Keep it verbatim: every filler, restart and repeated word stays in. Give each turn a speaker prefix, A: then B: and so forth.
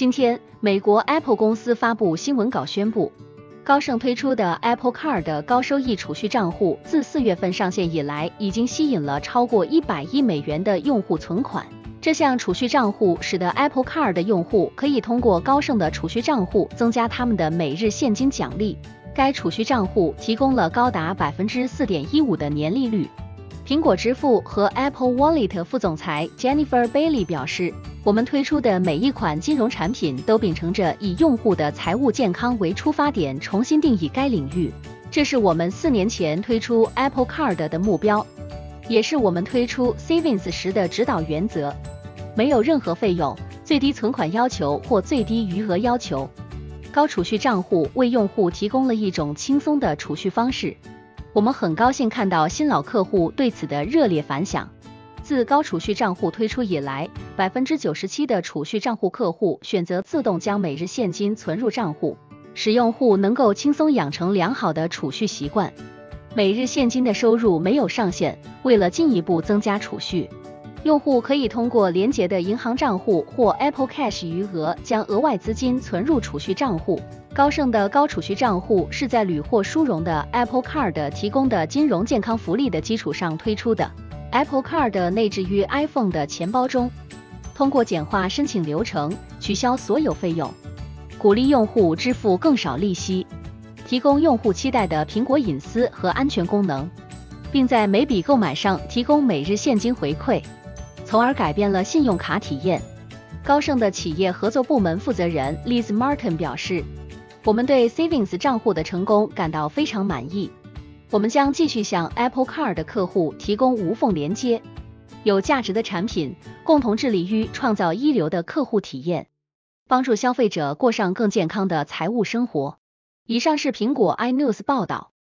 A: 今天，美国 Apple 公司发布新闻稿宣布，高盛推出的 Apple Card 高收益储蓄账户自四月份上线以来，已经吸引了超过一百亿美元的用户存款。这项储蓄账户使得 Apple Card 的用户可以通过高盛的储蓄账户增加他们的每日现金奖励。该储蓄账户提供了高达 百分之四点一五 的年利率。苹果支付和 Apple Wallet 副总裁 Jennifer Bailey 表示，我们推出的每一款金融产品都秉承着以用户的财务健康为出发点，重新定义该领域。这是我们四年前推出 Apple Card 的目标，也是我们推出 Savings 时的指导原则。没有任何费用、最低存款要求或最低余额要求。高储蓄账户为用户提供了一种轻松的储蓄方式。我们很高兴看到新老客户对此的热烈反响。自高储蓄账户推出以来， 百分之九十七 的储蓄账户客户选择自动将每日现金存入账户，使用户能够轻松养成良好的储蓄习惯。每日现金的收入没有上限，为了进一步增加储蓄，用户可以通过连结的银行账户或 Apple Cash 余额将额外资金存入储蓄账户。高盛的高储蓄账户是在屡获殊荣的 Apple Card 提供的金融健康福利的基础上推出的。Apple Card 内置于 iPhone 的钱包中，通过简化申请流程，取消所有费用，鼓励用户支付更少利息，提供用户期待的苹果隐私和安全功能，并在每笔购买上提供每日现金回馈，从而改变了信用卡体验。高盛的企业合作部门负责人 Liz Martin 表示，我们对 Savings 账户的成功感到非常满意。我们将继续向 Apple Card 的客户提供无缝连接、有价值的产品，共同致力于创造一流的客户体验，帮助消费者过上更健康的财务生活。以上是苹果 iNews 报道。